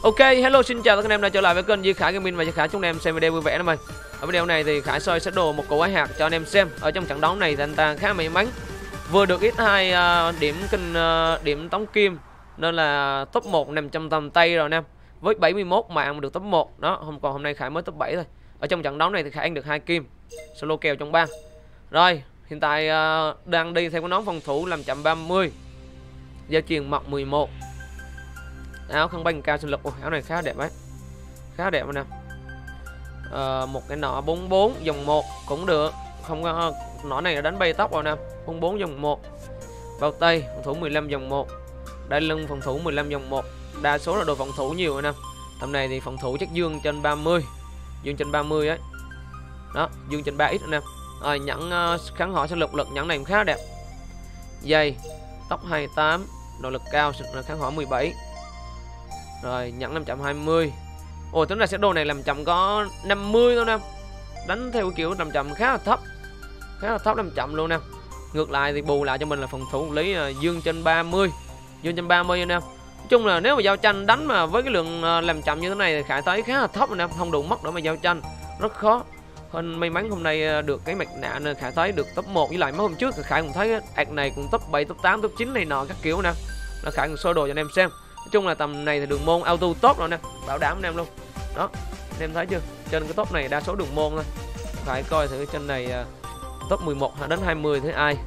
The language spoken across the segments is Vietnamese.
Ok, hello, xin chào tất cả anh em đã trở lại với kênh Duy Khải Gaming và Duy Khải chúc anh em xem video vui vẻ em ơi. Ở video này thì Khải soi set đồ một củ ái hạt cho anh em xem. Ở trong trận đấu này thì anh ta khá may mắn, vừa được x2 điểm tống kim nên là top 1 nằm trong tầm tay rồi anh em. Với 71 mạng được top 1 đó, hôm nay Khải mới top 7 thôi. Ở trong trận đấu này thì Khải ăn được 2 kim, solo kèo trong bang. Rồi, hiện tại đang đi theo cái nón phòng thủ làm chậm 30. Giao truyền mọc 11. Áo khăn banh cao sinh lực. Ôi, áo này khá đẹp đấy, khá đẹp anh em. Một cái nọ 44 dòng 1 cũng được, không có nọ này là đánh bay tóc rồi nè. 44 dòng 1 bao tay phòng thủ 15 dòng 1, đai lưng phòng thủ 15 dòng 1. Đa số là đồ phòng thủ nhiều anh em. Tầm này thì phòng thủ chắc dương trên 30, dương trên 30 ấy đó, dương trên 3x anh em. Rồi nhẫn kháng hỏi sinh lực nhẫn này cũng khá đẹp. Dây tóc 28, nội lực cao, kháng hỏi 17. Rồi nhẫn 520. Ồ, tính ra set đồ này làm chậm có 50 thôi nè. Đánh theo kiểu làm chậm khá là thấp, khá là thấp làm chậm luôn nè. Ngược lại thì bù lại cho mình là phòng thủ lý dương trên 30, dương trên 30 anh em. Nói chung là nếu mà giao tranh đánh mà với cái lượng làm chậm như thế này thì Khải thấy khá là thấp anh em, không đủ mất để mà giao tranh, rất khó. Hơn may mắn hôm nay được cái mặt nạ nên Khải thấy được top 1, với lại mấy hôm trước thì Khải cũng thấy ạc này cũng top 7, top 8, top 9 này nọ các kiểu nè. Là Khải cũng soi đồ cho anh em xem. Nói chung là tầm này thì đường môn auto tốt rồi nè, bảo đảm anh em luôn. Đó, anh em thấy chưa? Trên cái top này đa số đường môn thôi. Phải coi thử trên này top 11 đến 20 thấy ai.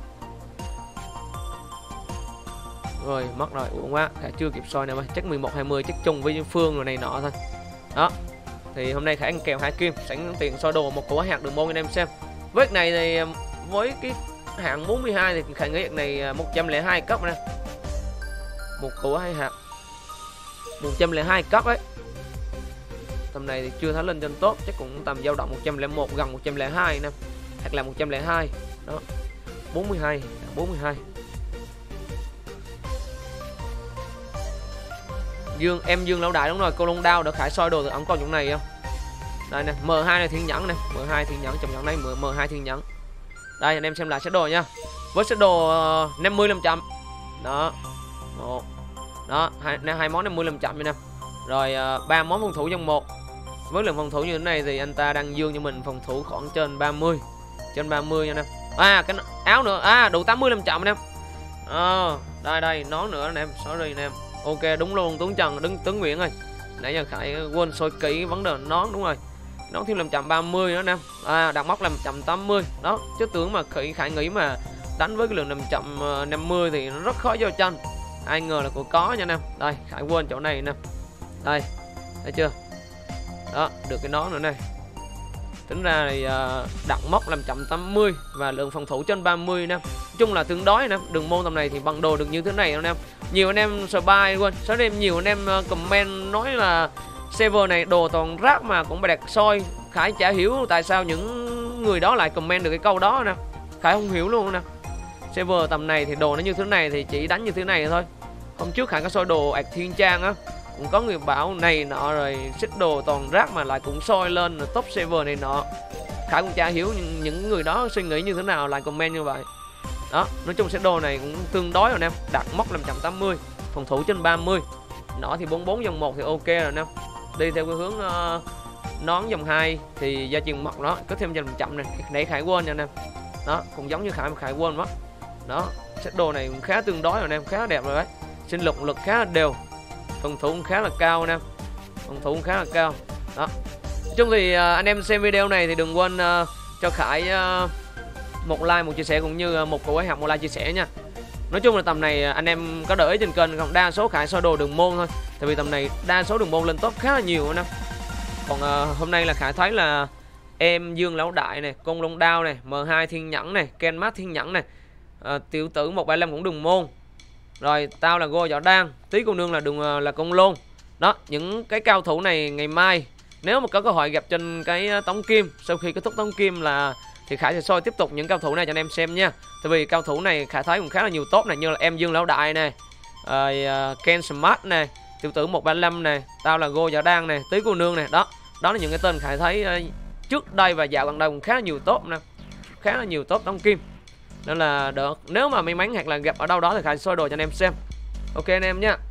Rồi, mất rồi, uổng quá, Khải chưa kịp soi nè ơi. Chắc 11 20 chắc chung với Phương rồi này nọ thôi. Đó. Thì hôm nay Khải ăn kèo 2 kim, sẵn tiền soi đồ một củ hạt đường môn anh em xem. Với này thì với cái hạng 42 thì Khải nghĩ này 102 cấp nè. Một củ 2 hạt 102 cấp ấy. Tầm này thì chưa thấy lên trên top, chắc cũng tầm dao động 101 gần 102 nè, hoặc là 102. Đó. 42, 42. Dương lão đại đúng rồi, cô Long Đao đã Khải soi đồ từ ống con những này không? Đây nè, M2 này thiên nhẫn nè, M2 thiên nhẫn trong nhẫn này M2 thiên nhẫn. Đây anh em xem lại set đồ nha. Với set đồ 50 500. Đó. Một. Đó, hai món 50 500 nha em. Rồi 3 món phòng thủ trong một. Với lượng phòng thủ như thế này thì anh ta đang dương cho mình phòng thủ khoảng trên 30. Trên 30 nha anh em. À cái áo nữa, đủ 80 500 anh em. Đây nón nữa anh em, sorry anh em. Ok đúng luôn, Tuấn Trần, Tuấn Nguyễn ơi. Nãy giờ Khải quên soi kỹ vấn đề nón, đúng rồi. Nón thêm 530 nữa anh em. Đặt móc 580. Đó, chứ tưởng mà Khải nghĩ mà đánh với cái lượng 550 thì nó rất khó giao tranh. Ai ngờ là có nha anh em. Đây, Khải quên chỗ này nè. Đây, thấy chưa? Đó, được cái nón nữa này. Tính ra thì đặt móc 580 và lượng phòng thủ trên 30 nè. Nói chung là tương đối nè. Đường môn tầm này thì bằng đồ được như thế này anh em. Nhiều anh em spy quên. Sau đây nhiều anh em comment nói là server này đồ toàn rác mà cũng phải đặt soi. Khải chả hiểu tại sao những người đó lại comment được cái câu đó nè. Khải không hiểu luôn nè. Server tầm này thì đồ nó như thế này thì chỉ đánh như thế này thôi. Hôm trước Khải có soi đồ ạc thiên trang á, cũng có người bảo này nọ rồi xích đồ toàn rác mà lại cũng soi lên là top server này nọ. Khải cũng chả hiểu những người đó suy nghĩ như thế nào lại comment như vậy. Đó, nói chung set đồ này cũng tương đối rồi em. Đặt móc 580, phòng thủ trên 30. Nọ thì 44 dòng 1 thì ok rồi em. Đi theo cái hướng nón dòng 2 thì gia truyền mọc đó, có thêm dòng chậm này, nãy Khải quên nha anh em. Đó, cũng giống như Khải quên mất. Đó, set đồ này cũng khá tương đối rồi em, khá đẹp rồi đấy. Sinh lực khá là đều. Phòng thủ cũng khá là cao anh em. Phòng thủ cũng khá là cao. Đó. Nói chung thì anh em xem video này thì đừng quên cho Khải một like, một chia sẻ cũng như một củ ái hạt, một like chia sẻ nha. Nói chung là tầm này anh em có để ý trên kênh không, đa số Khải soi đồ đường môn thôi. Tại vì tầm này đa số đường môn lên top khá là nhiều anh em. Còn hôm nay là Khải thấy là em Dương Lão Đại này, Công Long Đao này, M2 thiên nhẫn này, Ken Mát thiên nhẫn này, tiểu tử 135 cũng đường môn. Rồi tao là Go Võ Đan, Tí cô nương là Công Lôn. Đó, những cái cao thủ này ngày mai nếu mà có cơ hội gặp trên cái tống kim, sau khi kết thúc tống kim là thì Khải sẽ soi tiếp tục những cao thủ này cho anh em xem nha. Tại vì cao thủ này Khải thấy cũng khá là nhiều top này, như là em Dương Lão Đại này, Ken Smart này, tiểu tử 135 này, tao là Go Võ Đan này, Tí cô nương này. Đó là những cái tên Khải thấy trước đây và dạo gần đây cũng khá là nhiều top nè, khá là nhiều top tống kim. Nên là được, nếu mà may mắn hoặc là gặp ở đâu đó thì Khải soi đồ cho anh em xem. Ok anh em nhé.